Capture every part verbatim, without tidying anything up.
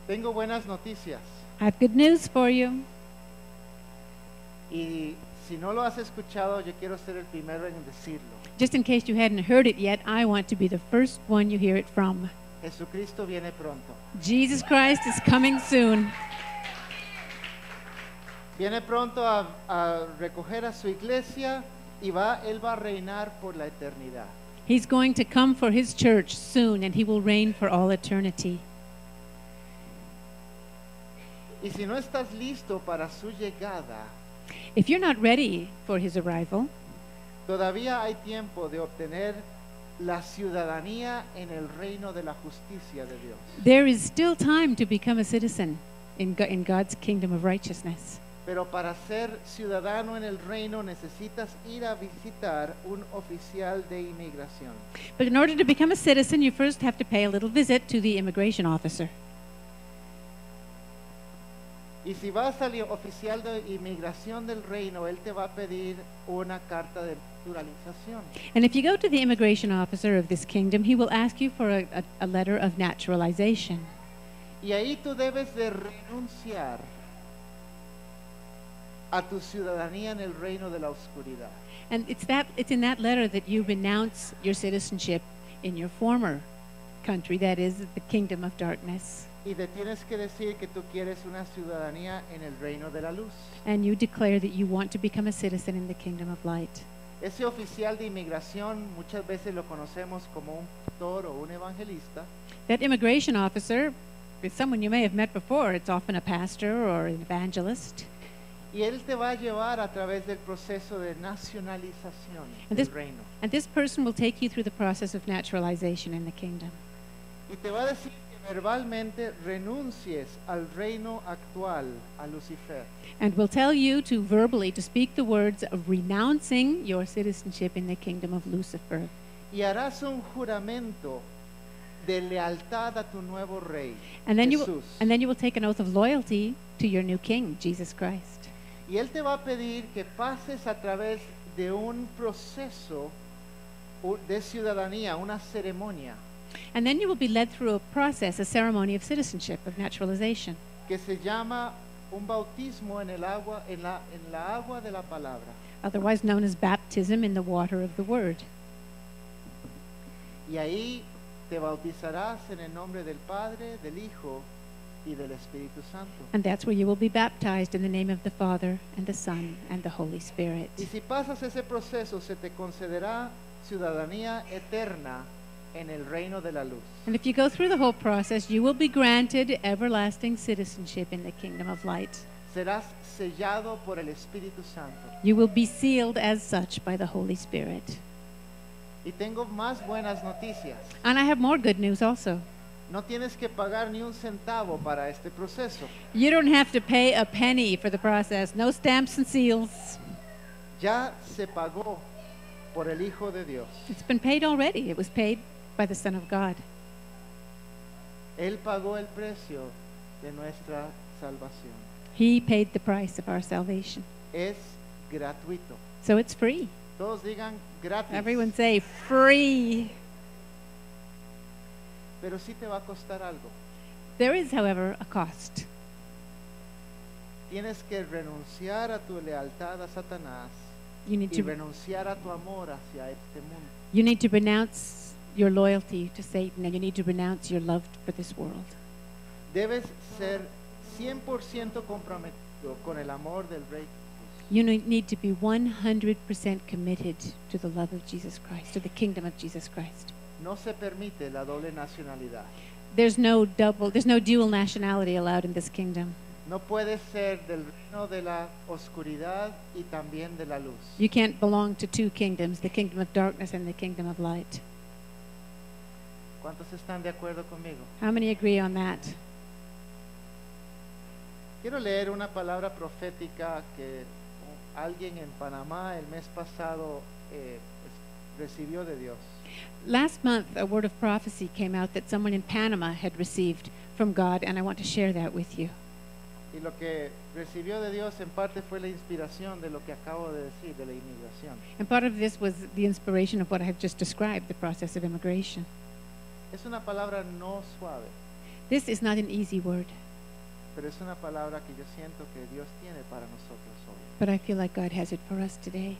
Tengo buenas noticias. I have good news for you. Y si no lo has escuchado, yo quiero ser el primero en decirlo. Just in case you hadn't heard it yet, I want to be the first one you hear it from. Jesucristo viene pronto. Jesus Christ is coming soon. Viene pronto a, a recoger a su iglesia y va, él va a reinar por la eternidad. He's going to come for his church soon, and he will reign for all eternity. Y si no estás listo para su llegada, If you're not ready for his arrival, todavía hay tiempo de obtener la ciudadanía en el reino de la justicia de Dios. there is still time to become a citizen in, Go- in God's kingdom of righteousness. Pero para ser ciudadano en el reino necesitas ir a visitar un oficial de inmigración. But in order to become a citizen, you first have to pay a little visit to the immigration officer. Y si vas al oficial de inmigración del reino, él te va a pedir una carta de naturalización. And if you go to the immigration officer of this kingdom, he will ask you for a, a, a letter of naturalization. Y ahí tú debes de renunciar a tu ciudadanía en el reino de la oscuridad. And it's that it's in that letter that you renounce your citizenship in your former country, that is the kingdom of darkness. Y te tienes que decir que tú quieres una ciudadanía en el reino de la luz. And you declare that you want to become a citizen in the kingdom of light. Ese oficial de inmigración muchas veces lo conocemos como un pastor o un evangelista. That immigration officer is someone you may have met before. It's often a pastor or an evangelist. Y él te va a llevar a través del proceso de nacionalización And del this, reino. and this person will take you through the process of naturalization in the kingdom. Y te va a decir que verbalmente renuncies al reino actual, a Lucifer. And will tell you to verbally to speak the words of renouncing your citizenship in the kingdom of Lucifer. Y harás un juramento de lealtad a tu nuevo rey, And then you will, Jesús. and then you will take an oath of loyalty to your new king, Jesus Christ. Y él te va a pedir que pases a través de un proceso u- de ciudadanía, una ceremonia, And then you will be led through a process, a ceremony of citizenship, of naturalization, que se llama un bautismo en el agua, en la, en la agua de la palabra. otherwise known as baptism in the water of the word. Y ahí te bautizarás en el nombre del Padre, del Hijo y del Espíritu Santo. And that's where you will be baptized in the name of the Father and the Son and the Holy Spirit. Y si pasas ese proceso, se te concederá ciudadanía eterna en el reino de la luz. And if you go through the whole process, you will be granted everlasting citizenship in the kingdom of light. Serás sellado por el Espíritu Santo. You will be sealed as such by the Holy Spirit. Y tengo más buenas noticias. And I have more good news also. No tienes que pagar ni un centavo para este proceso. You don't have to pay a penny for the process. No stamps and seals. Ya se pagó por el Hijo de Dios. It's been paid already. It was paid by the Son of God. Él pagó el precio de nuestra salvación. He paid the price of our salvation. Es gratuito. So it's free. Todos digan gratis. Everyone say free. Pero sí te va a costar algo. There is, however, a cost. Tienes que renunciar a tu lealtad a Satanás You need y to renunciar a tu amor hacia este mundo. you need to renounce your loyalty to Satan, and you need to renounce your love for this world. Debes ser cien por ciento comprometido con el amor del Rey Jesús. You ne- need to be one hundred percent committed to the love of Jesus Christ, to the kingdom of Jesus Christ. No se permite la doble nacionalidad. There's no double, there's no dual nationality allowed in this kingdom. No puedes ser del reino de la oscuridad y también de la luz. You can't belong to two kingdoms, the kingdom of darkness and the kingdom of light. ¿Cuántos están de acuerdo conmigo? How many agree on that? Quiero leer una palabra profética que alguien en Panamá el mes pasado eh, es- recibió de Dios. Last month, a word of prophecy came out that someone in Panama had received from God, and I want to share that with you. Y lo que recibió de Dios en parte fue la inspiración de lo que acabo de decir, de la inmigración. And part of this was the inspiration of what I have just described, the process of immigration. Es una palabra no suave. This is not an easy word, pero es una palabra que yo siento que Dios tiene para nosotros hoy. but I feel like God has it for us today.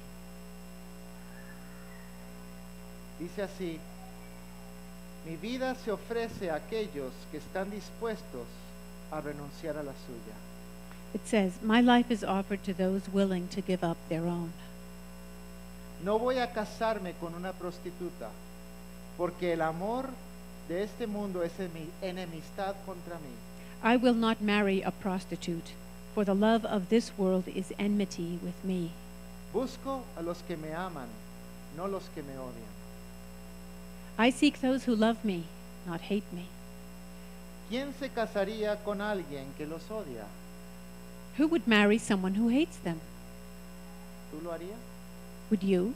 Dice así: mi vida se ofrece a aquellos que están dispuestos a renunciar a la suya. It says, my life is offered to those willing to give up their own. No voy a casarme con una prostituta, porque el amor de este mundo es emi- enemistad contra mí. I will not marry a prostitute, for the love of this world is enmity with me. Busco a los que me aman, no los que me odian. I seek those who love me, not hate me. ¿Quién se casaría con alguien que los odia? Who would marry someone who hates them? ¿Tú lo harías? Would you?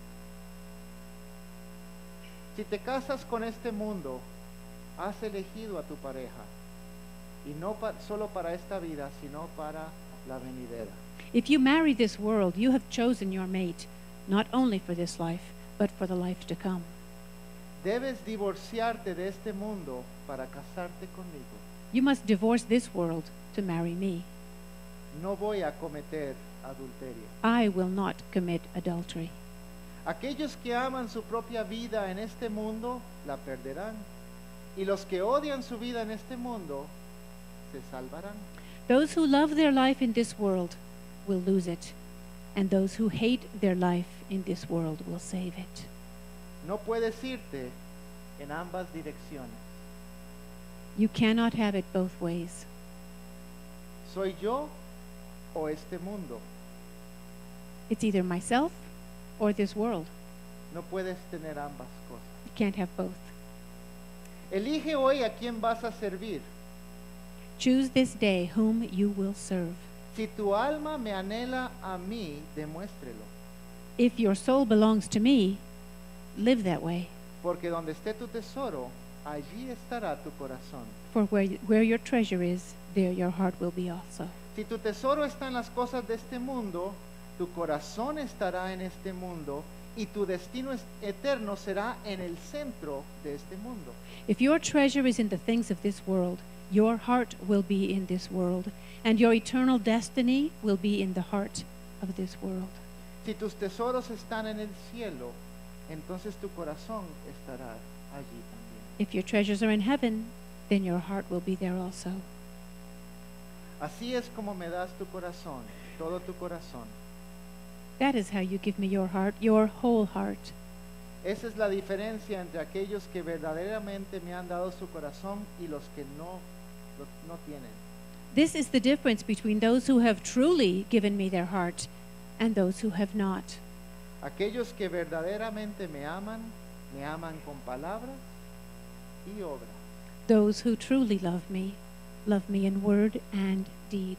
Si te casas con este mundo, has elegido a tu pareja, y no pa- solo para esta vida, sino para la venidera. If you marry this world, you have chosen your mate, not only for this life, but for the life to come. Debes divorciarte de este mundo para casarte conmigo. You must divorce this world to marry me. No voy a cometer adulterio. I will not commit adultery. Aquellos que aman su propia vida en este mundo, la perderán. Y los que odian su vida en este mundo, se salvarán. Those who love their life in this world will lose it, and those who hate their life in this world will save it. No puedes irte en ambas direcciones. You cannot have it both ways. ¿Soy yo o este mundo? It's either myself or this world. No puedes tener ambas cosas. You can't have both. Elige hoy a quién vas a servir. Choose this day whom you will serve. Si tu alma me anhela a mí, demuéstrelo. If your soul belongs to me, live that way. Porque donde esté tu tesoro, allí estará tu corazón. For where, where your treasure is, there your heart will be also. Si tu tesoro está en las cosas de este mundo, tu corazón estará en este mundo y tu destino es- eterno será en el centro de este mundo. If your treasure is in the things of this world, your heart will be in this world, and your eternal destiny will be in the heart of this world. Si tus tesoros están en el cielo, entonces tu corazón estará allí también. If your treasures are in heaven, then your heart will be there also. Así es como me das tu corazón, todo tu corazón. That is how you give me your heart, your whole heart. Esa es la diferencia entre aquellos que verdaderamente me han dado su corazón y los que no, lo- no tienen. This is the difference between those who have truly given me their heart and those who have not. Aquellos que verdaderamente me aman, me aman con palabras y obras. Those who truly love me, love me in word and deed.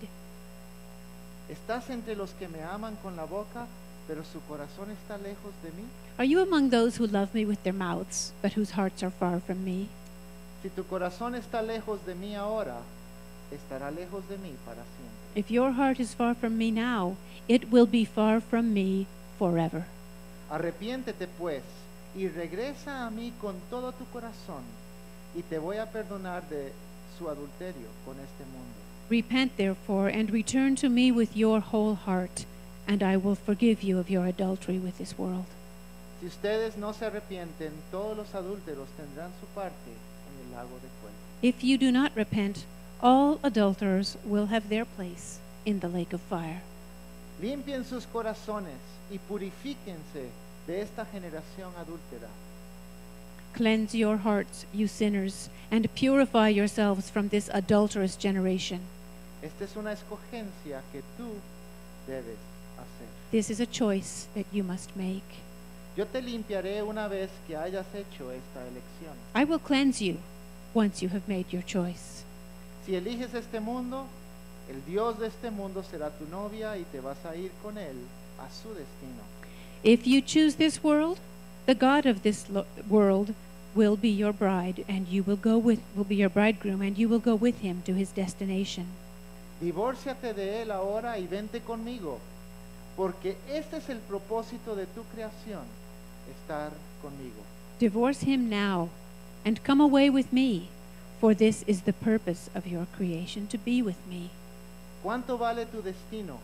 ¿Estás entre los que me aman con la boca, pero su corazón está lejos de mí? Are you among those who love me with their mouths, but whose hearts are far from me? Si tu corazón está lejos de mí ahora, estará lejos de mí para siempre. If your heart is far from me now, it will be far from me forever. Arrepiéntete pues y regresa a mí con todo tu corazón y te voy a perdonar de su adulterio con este mundo. Repent therefore, and return to me with your whole heart, and I will forgive you of your adultery with this world. Si ustedes no se arrepienten, todos los adúlteros tendrán su parte en el lago de fuego. If you do not repent, all adulterers will have their place in the lake of fire. Limpien sus corazones y purifíquense de esta generación adúltera. Cleanse your hearts, you sinners, and purify yourselves from this adulterous generation. Esta es una escogencia que tú debes hacer. This is a choice that you must make. Yo te limpiaré una vez que hayas hecho esta elección. I will cleanse you once you have made your choice. Si eliges este mundo, el Dios de este mundo será tu novia y te vas a ir con él a su destino. If you choose this world, the God of this lo- world will be your bride, and you will go with will be your bridegroom, and you will go with him to his destination. Divórciate de él ahora y vente conmigo, porque este es el propósito de tu creación, estar conmigo. Divorce him now, and come away with me, For this is the purpose of your creation, to be with me. ¿Cuánto vale tu destino?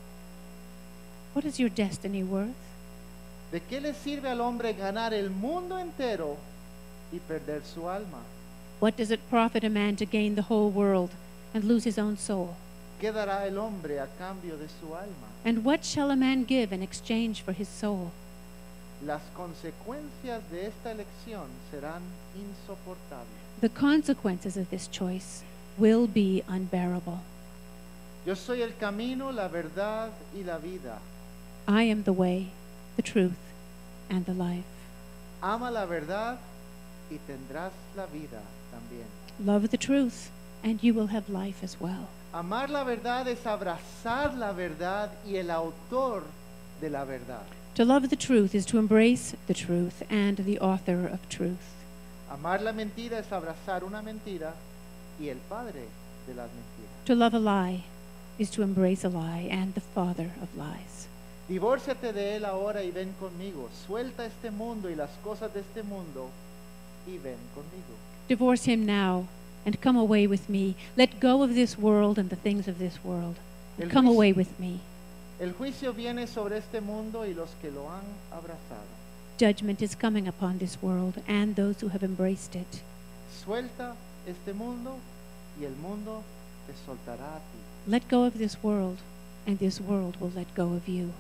What is your destiny worth? ¿De qué le sirve al hombre ganar el mundo entero y perder su alma? What does it profit a man to gain the whole world and lose his own soul? ¿Qué dará el hombre a cambio de su alma? And what shall a man give in exchange for his soul? Las consecuencias de esta elección serán insoportables. The consequences of this choice will be unbearable. Yo soy el camino, la verdad y la vida. I am the way, the truth, and the life. Ama la verdad y tendrás la vida también. Love the truth, and you will have life as well. Amar la verdad es abrazar la verdad y el autor de la verdad. To love the truth is to embrace the truth and the author of truth. Amar la mentira es abrazar una mentira y el padre de las mentiras. To love a lie is to embrace a lie and the father of lies. Divórciate de él ahora y ven conmigo. Suelta este mundo y las cosas de este mundo y ven conmigo. Divorce him now and come away with me. Let go of this world and the things of this world. And El come juicio- away with me. El juicio viene sobre este mundo y los que lo han abrazado. Judgment is coming upon this world and those who have embraced it. Suelta este mundo y el mundo te soltará a ti. Let go of this world and this world will let go of you.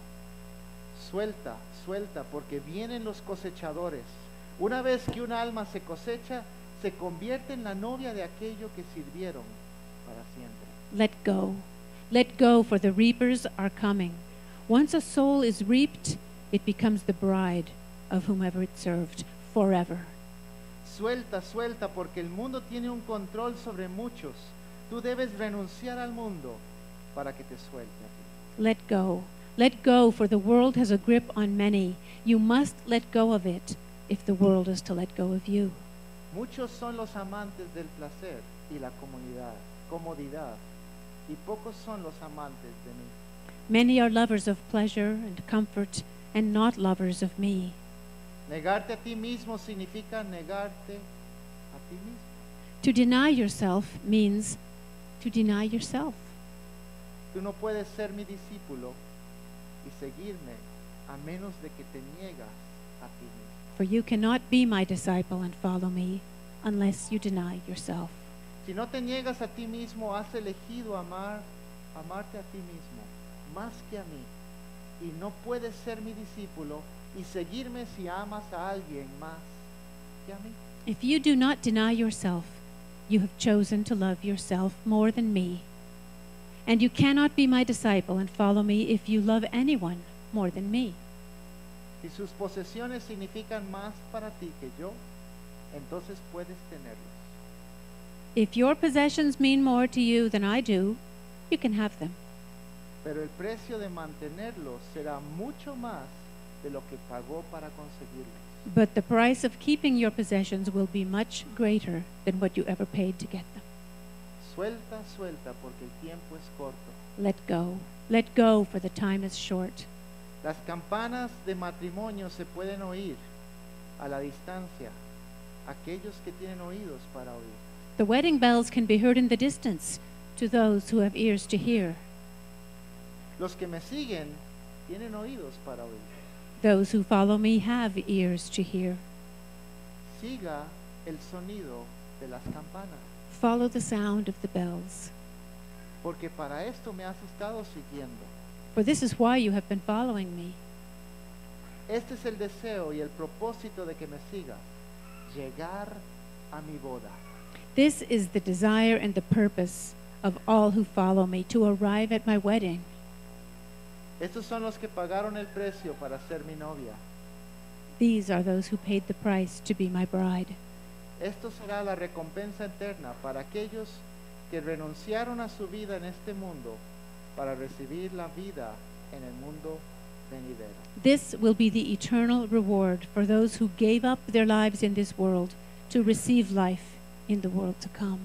Suelta, suelta, porque vienen los cosechadores. Una vez que un alma se cosecha, se convierte en la novia de aquello que sirvieron para siempre. Let go. Let go, for the reapers are coming. Once a soul is reaped, it becomes the bride of whomever it served forever. Suelta, suelta, porque el mundo tiene un control sobre muchos. Tú debes renunciar al mundo para que te suelte a ti. Let go. Let go, for the world has a grip on many. You must let go of it if the world is to let go of you. Muchos son los amantes del placer y la comunidad, comodidad, y pocos son los amantes de mí. Many are lovers of pleasure and comfort, and not lovers of me. Negarte a ti mismo significa negarte a ti mismo. To deny yourself means to deny yourself. Tú no puedes ser mi discípulo y seguirme a menos de que te niegas a ti mismo. For you cannot be my disciple and follow me unless you deny yourself. Si no te niegas a ti mismo, has elegido amar, amarte a ti mismo más que a mí. Y no puedes ser mi discípulo y seguirme si amas a alguien más que a mí. If you do not deny yourself, you have chosen to love yourself more than me. And you cannot be my disciple and follow me if you love anyone more than me. Si sus posesiones significan más para ti que yo, entonces puedes tenerlos. If your possessions mean more to you than I do, you can have them. Pero el precio de mantenerlos será mucho más de lo que pagó para conseguirlos. But the price of keeping your possessions will be much greater than what you ever paid to get them. Suelta, suelta, porque el tiempo es corto. Let go. Let go, for the time is short. Las campanas de matrimonio se pueden oír a la distancia, aquellos que tienen oídos para oír. The wedding bells can be heard in the distance to those who have ears to hear. Los que me siguen tienen oídos para oír. Those who follow me have ears to hear. Siga el sonido de las campanas, Follow the sound of the bells. porque para esto me has estado siguiendo. For this is why you have been following me. Este es el deseo y el propósito de que me sigas, llegar a mi boda. This is the desire and the purpose of all who follow me, to arrive at my wedding. Estos son los que pagaron el precio para ser mi novia. These are those who paid the price to be my bride. Esto será la recompensa eterna para aquellos que renunciaron a su vida en este mundo para recibir la vida en el mundo venidero. This will be the eternal reward for those who gave up their lives in this world to receive life in the world to come.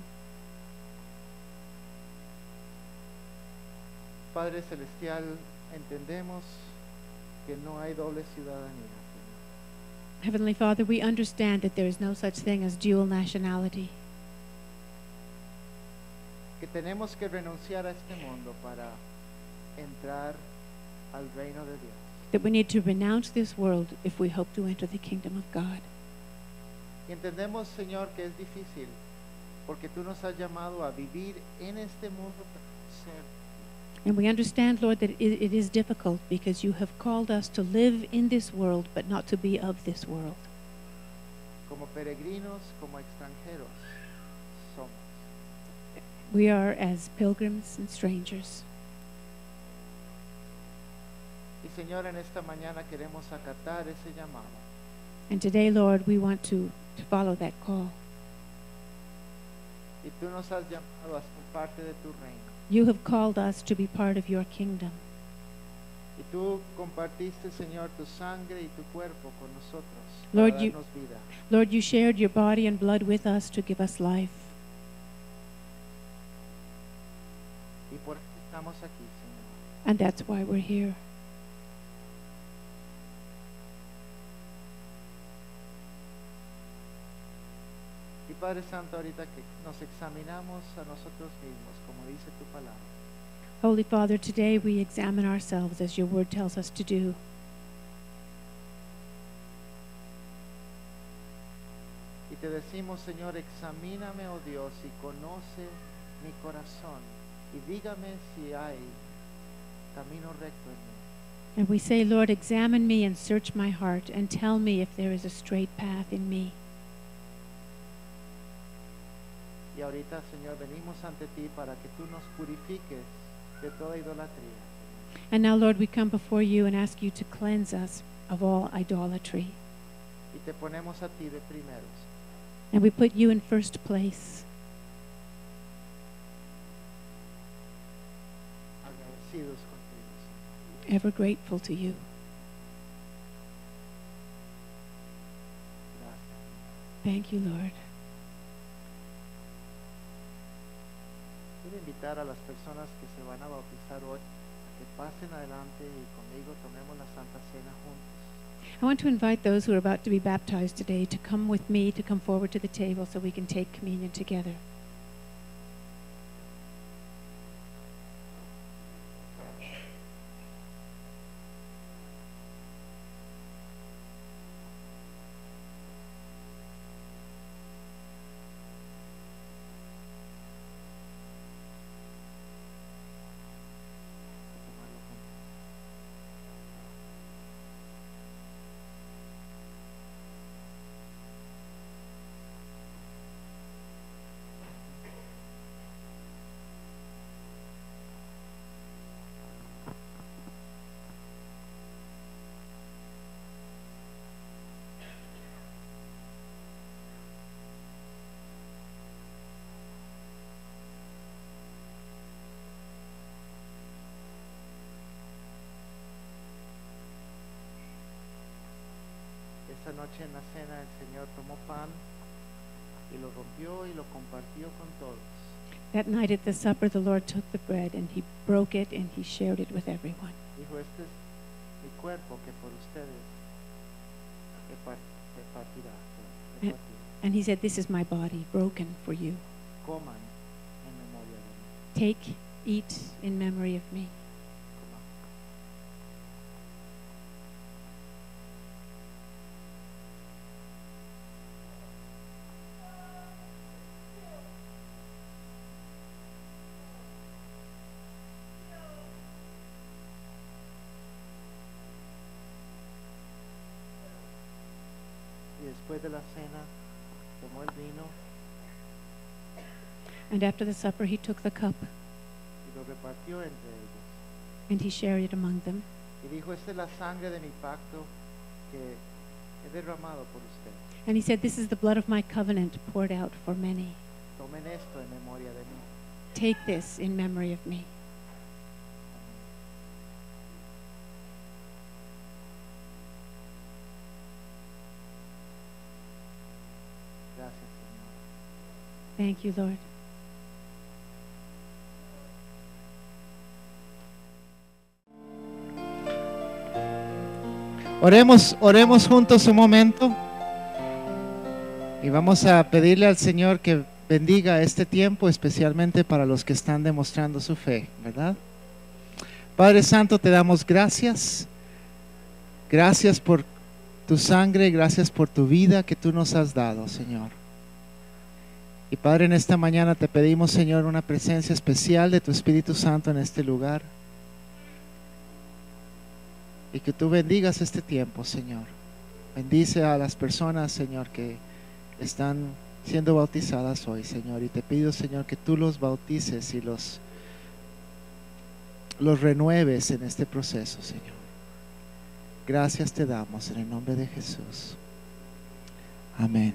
Padre Celestial, entendemos que no hay doble ciudadanía, Señor. Heavenly Father, we understand that there is no such thing as dual nationality. que tenemos que renunciar a este mundo para entrar al reino de Dios. That we need to renounce this world if we hope to enter the kingdom of God. Y entendemos, Señor, que es difícil, porque tú nos has llamado a vivir en este mundo para ser. And we understand, Lord, that it, it is difficult because you have called us to live in this world, but not to be of this world. Como peregrinos, como extranjeros, somos. We are as pilgrims and strangers. Y Señor, en esta mañana queremos acatar ese llamado. And today, Lord, we want to, to follow that call. Y tú nos has llamado a ser parte de tu reino. You have called us to be part of your kingdom. Y tú compartiste, Señor, tu sangre y tu cuerpo con nosotros Lord, para you- darnos vida. Lord, you shared your body and blood with us to give us life. Y por eso estamos aquí, Señor. And that's why we're here. Y Padre Santo, ahorita que nos examinamos a nosotros mismos, como dice tu palabra, Holy Father, today we examine ourselves as your word tells us to do. y te decimos, Señor, examíname, oh Dios, y conoce mi corazón, y dígame si hay camino recto en mí. And we say, Lord, examine me and search my heart and tell me if there is a straight path in me. Y ahorita, Señor, venimos ante ti para que tú nos purifiques de toda idolatría. And now, Lord, we come before you and ask you to cleanse us of all idolatry. Y te ponemos a ti de primeros. And we put you in first place, Agradecidos contigo, Señor. ever grateful to you. Gracias. Thank you, Lord. Quiero invitar a las personas que se van a bautizar hoy a que pasen adelante y conmigo tomemos la Santa Cena juntos. I want to invite those who are about to be baptized today to come with me, to come forward to the table so we can take communion together. Tomarlo juntos. Esa noche en la cena el Señor tomó pan y lo rompió y lo compartió con todos. That night at the supper, the Lord took the bread and he broke it and he shared it with everyone. Dijo, este es mi cuerpo que por ustedes se par- se partirá. se Eh. repartirá. And he said, "This is my body broken for you. Coman en memoria de mí. Take, eat in memory of me." Coman. Y después de la cena tomó el vino And after the supper, he took the cup y lo repartió entre ellos. and he shared it among them. Y dijo, esta es la sangre de mi pacto que he derramado por usted. And he said, "This is the blood of my covenant poured out for many. Tomen esto en memoria de mí. Take this in memory of me." Gracias, Señor. Thank you, Lord. Oremos, oremos juntos un momento y vamos a pedirle al Señor que bendiga este tiempo, especialmente para los que están demostrando su fe, ¿verdad? Padre Santo, te damos gracias. Gracias por tu sangre, gracias por tu vida que tú nos has dado, Señor. Y Padre, en esta mañana te pedimos, Señor, una presencia especial de tu Espíritu Santo en este lugar. Y que tú bendigas este tiempo, Señor. Bendice a las personas, Señor, que están siendo bautizadas hoy, Señor. Y te pido, Señor, que tú los bautices y los, los renueves en este proceso, Señor. Gracias te damos en el nombre de Jesús. Amén.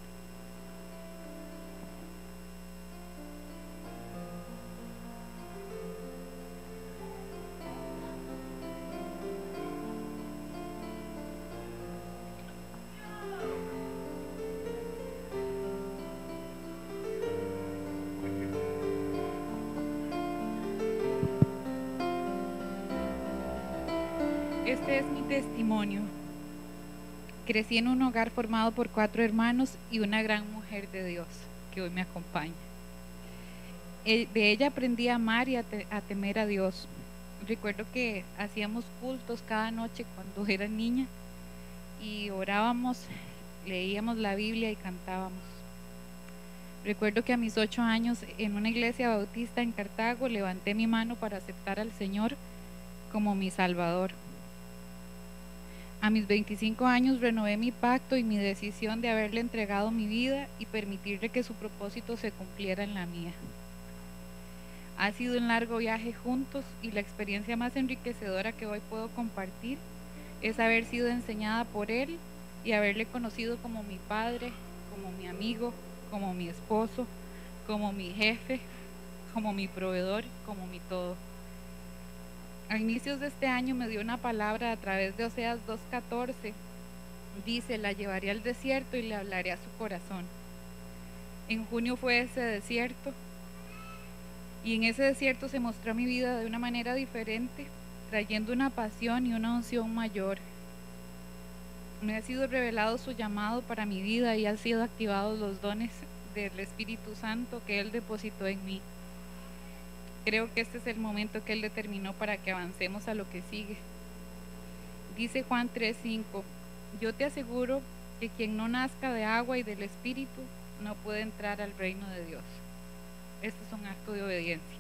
Este es mi testimonio. Crecí en un hogar formado por cuatro hermanos y una gran mujer de Dios que hoy me acompaña. De ella aprendí a amar y a, te a temer a Dios. Recuerdo que hacíamos cultos cada noche cuando era niña y orábamos, leíamos la Biblia y cantábamos. Recuerdo que a mis ocho años en una iglesia bautista en Cartago levanté mi mano para aceptar al Señor como mi Salvador. A mis veinticinco años renové mi pacto y mi decisión de haberle entregado mi vida y permitirle que su propósito se cumpliera en la mía. Ha sido un largo viaje juntos y la experiencia más enriquecedora que hoy puedo compartir es haber sido enseñada por él y haberle conocido como mi padre, como mi amigo, como mi esposo, como mi jefe, como mi proveedor, como mi todo. A inicios de este año me dio una palabra a través de Oseas dos catorce. Dice: la llevaré al desierto y le hablaré a su corazón. En junio fue ese desierto y en ese desierto se mostró mi vida de una manera diferente, trayendo una pasión y una unción mayor. Me ha sido revelado su llamado para mi vida y han sido activados los dones del Espíritu Santo que Él depositó en mí. Creo que este es el momento que Él determinó para que avancemos a lo que sigue. Dice Juan tres cinco: yo te aseguro que quien no nazca de agua y del Espíritu no puede entrar al reino de Dios. Este es un acto de obediencia.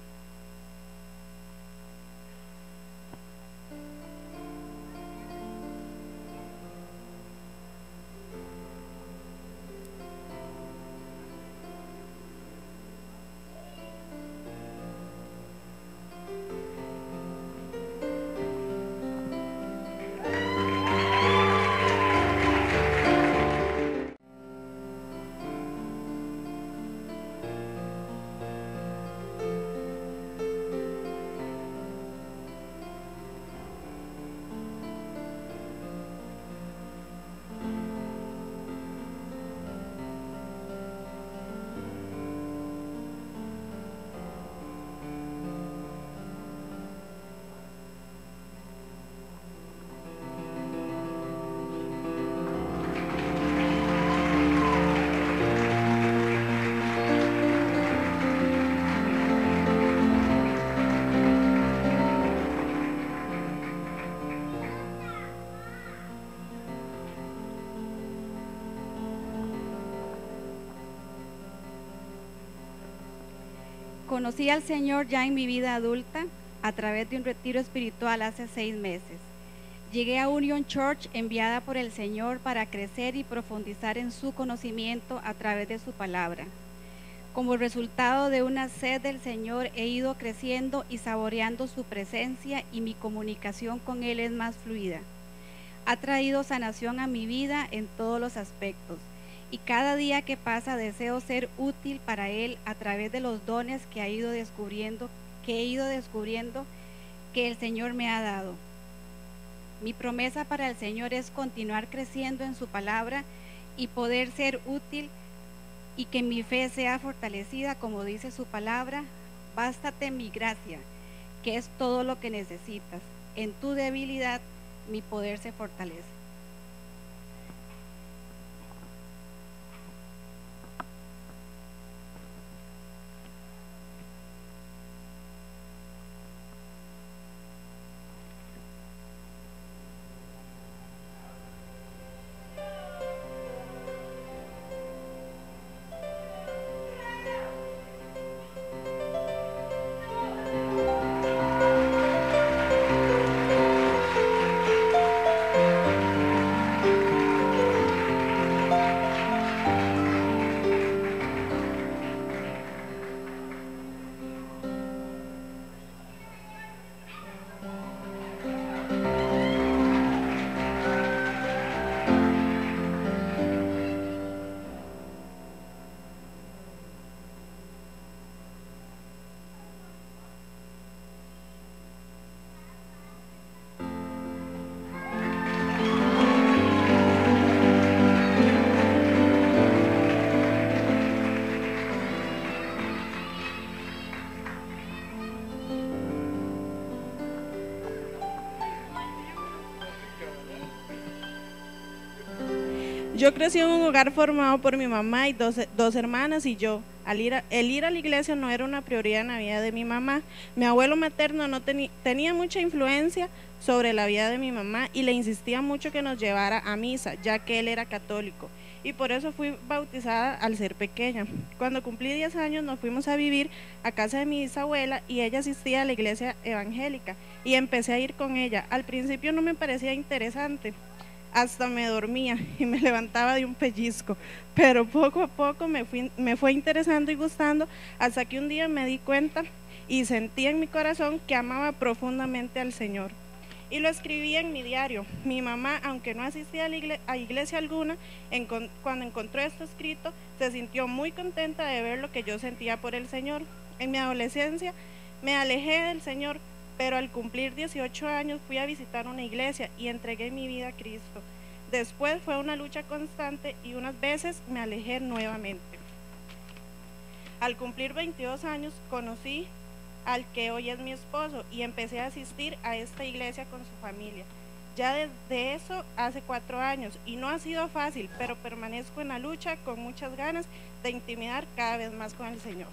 Conocí al Señor ya en mi vida adulta a través de un retiro espiritual hace seis meses. Llegué a Union Church enviada por el Señor para crecer y profundizar en su conocimiento a través de su palabra. Como resultado de una sed del Señor he ido creciendo y saboreando su presencia y mi comunicación con Él es más fluida. Ha traído sanación a mi vida en todos los aspectos. Y cada día que pasa deseo ser útil para Él a través de los dones que, ha ido descubriendo, que he ido descubriendo que el Señor me ha dado. Mi promesa para el Señor es continuar creciendo en su palabra y poder ser útil y que mi fe sea fortalecida, como dice su palabra: bástate mi gracia, que es todo lo que necesitas. En tu debilidad mi poder se fortalece. Yo crecí en un hogar formado por mi mamá y dos, dos hermanas y yo. Al ir a, el ir a la iglesia no era una prioridad en la vida de mi mamá. Mi abuelo materno no teni, tenía mucha influencia sobre la vida de mi mamá y le insistía mucho que nos llevara a misa, ya que él era católico. Y por eso fui bautizada al ser pequeña. Cuando cumplí diez años nos fuimos a vivir a casa de mi bisabuela y ella asistía a la iglesia evangélica y empecé a ir con ella. Al principio no me parecía interesante, hasta me dormía y me levantaba de un pellizco, pero poco a poco me, fui, me fue interesando y gustando, hasta que un día me di cuenta y sentí en mi corazón que amaba profundamente al Señor. Y lo escribí en mi diario. Mi mamá, aunque no asistía a, la iglesia, a iglesia alguna, en, cuando encontró esto escrito, se sintió muy contenta de ver lo que yo sentía por el Señor. En mi adolescencia me alejé del Señor, pero al cumplir dieciocho años fui a visitar una iglesia y entregué mi vida a Cristo. Después fue una lucha constante y unas veces me alejé nuevamente. Al cumplir veintidós años conocí al que hoy es mi esposo y empecé a asistir a esta iglesia con su familia. Ya desde eso hace cuatro años y no ha sido fácil, pero permanezco en la lucha con muchas ganas de intimidar cada vez más con el Señor.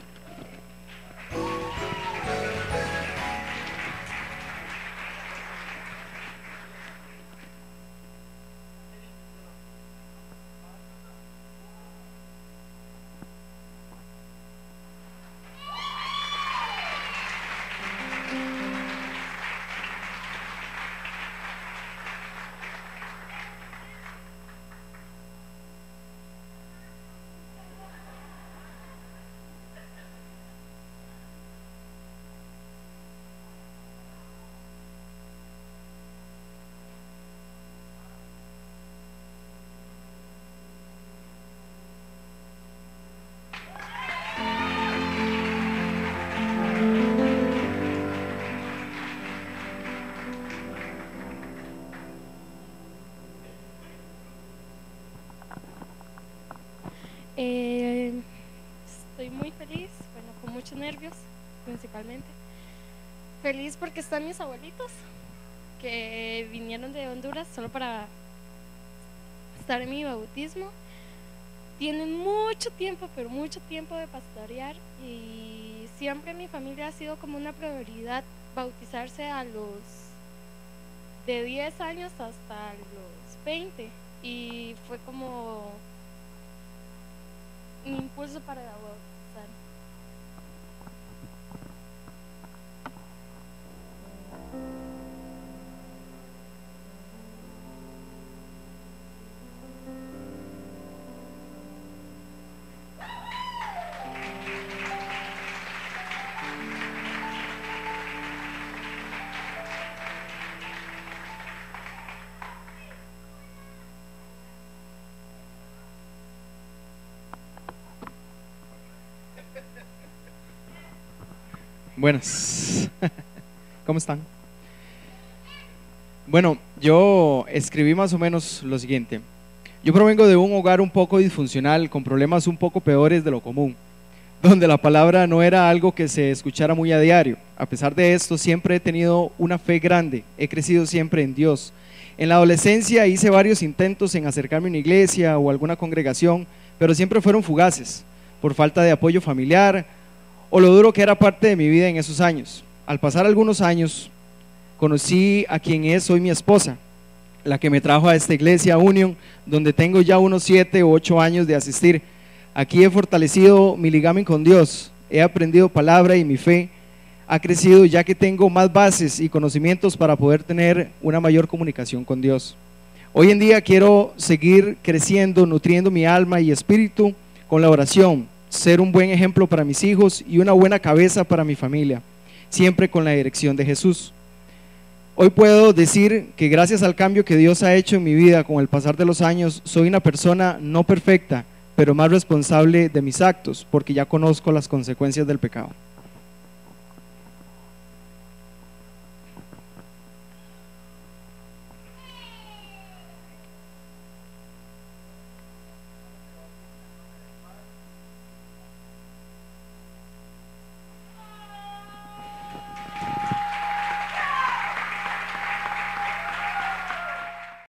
Eh, estoy muy feliz, bueno, con muchos nervios principalmente. Feliz porque están mis abuelitos que vinieron de Honduras solo para estar en mi bautismo. Tienen mucho tiempo, pero mucho tiempo de pastorear y siempre en mi familia ha sido como una prioridad bautizarse a los de diez años hasta los veinte y fue como un impulso para bautizar. Buenas, ¿cómo están? Bueno, yo escribí más o menos lo siguiente. Yo provengo de un hogar un poco disfuncional, con problemas un poco peores de lo común, donde la palabra no era algo que se escuchara muy a diario. A pesar de esto, siempre he tenido una fe grande, he crecido siempre en Dios. En la adolescencia hice varios intentos en acercarme a una iglesia o alguna congregación, pero siempre fueron fugaces, por falta de apoyo familiar, o lo duro que era parte de mi vida en esos años. Al pasar algunos años, conocí a quien es hoy mi esposa, la que me trajo a esta iglesia Union, donde tengo ya unos siete u ocho años de asistir. Aquí he fortalecido mi ligamen con Dios, he aprendido palabra y mi fe ha crecido ya que tengo más bases y conocimientos para poder tener una mayor comunicación con Dios. Hoy en día quiero seguir creciendo, nutriendo mi alma y espíritu con la oración, ser un buen ejemplo para mis hijos y una buena cabeza para mi familia, siempre con la dirección de Jesús. Hoy puedo decir que gracias al cambio que Dios ha hecho en mi vida con el pasar de los años, soy una persona no perfecta, pero más responsable de mis actos, porque ya conozco las consecuencias del pecado.